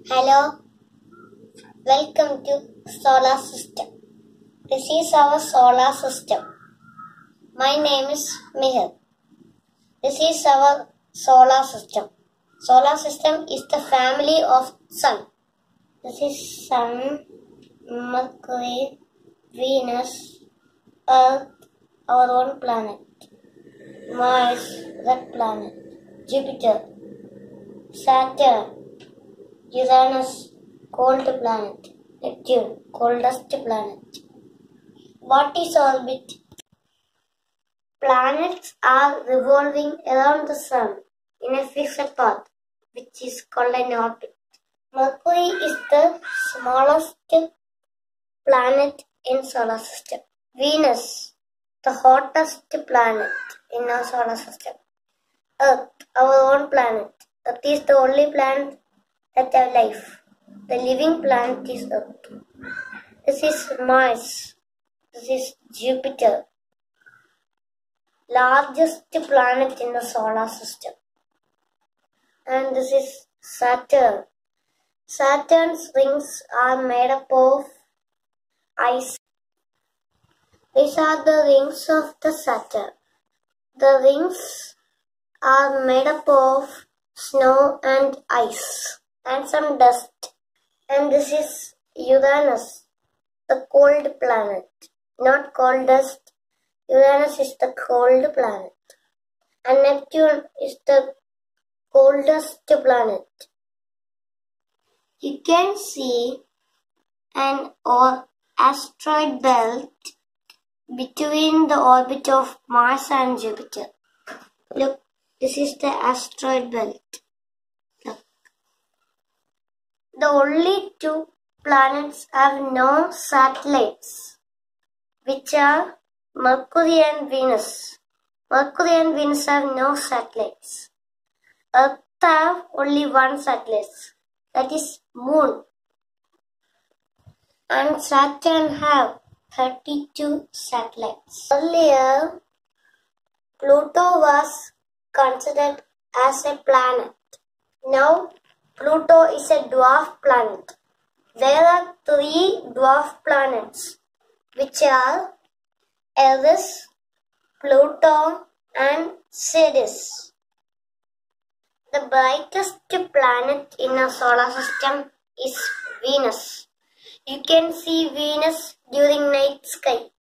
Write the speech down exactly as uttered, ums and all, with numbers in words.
Hello, welcome to solar system. This is our solar system. My name is Mihir. This is our solar system. Solar system is the family of Sun. This is Sun, Mercury, Venus, Earth, our own planet, Mars, red planet, Jupiter, Saturn, Uranus, cold planet, Neptune, coldest planet. What is orbit? Planets are revolving around the Sun in a fixed path, which is called an orbit. Mercury is the smallest planet in solar system. Venus, the hottest planet in our solar system. Earth, our own planet. Earth is the only planet that have life. The living planet is Earth. This is Mars. This is Jupiter, largest planet in the solar system. And this is Saturn. Saturn's rings are made up of ice. These are the rings of the Saturn. The rings are made up of snow and ice and some dust. And this is Uranus, the cold planet. Not coldest. Uranus is the cold planet. And Neptune is the coldest planet. You can see an or asteroid belt between the orbit of Mars and Jupiter. Look, this is the asteroid belt. Look. The only two planets have no satellites, which are Mercury and Venus. Mercury and Venus have no satellites. Earth have only one satellite, that is Moon. And Saturn have thirty-two satellites. Earlier, Pluto was considered as a planet. Now, Pluto is a dwarf planet. There are three dwarf planets, which are Eris, Pluto, and Ceres. The brightest planet in our solar system is Venus. You can see Venus during night sky.